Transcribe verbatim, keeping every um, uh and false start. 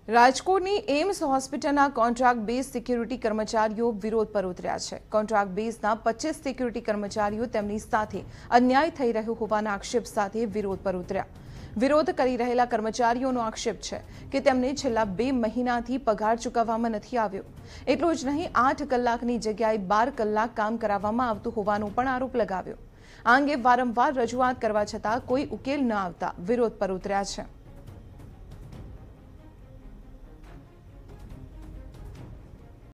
રાજકોટની એમ્સ હોસ્પિટલના contract base security કર્મચારીઓ વિરોધ પર ઉતર્યા છે। કોન્ટ્રાક્ટ બેઝના પચીસ સિક્યુરિટી કર્મચારીઓ તેમની સાથે અન્યાય થઈ રહ્યો હોવાના આક્ષેપ સાથે વિરોધ પર ઉતર્યા। વિરોધ કરી રહેલા કર્મચારીઓનો આક્ષેપ છે કે તેમને છેલ્લા બે મહિનાથી પગાર ચૂકવવામાં નથી આવ્યો। એટલું જ નહીં, આઠ કલાકની જગ્યાએ બાર કલાક કામ કરાવવામાં આવતું હોવાનો પણ આરોપ લગાવ્યો। આ અંગે વારંવાર રજૂઆત કરવા છતાં કોઈ ઉકેલ ન આવતા વિરોધ પર ઉતર્યા છે।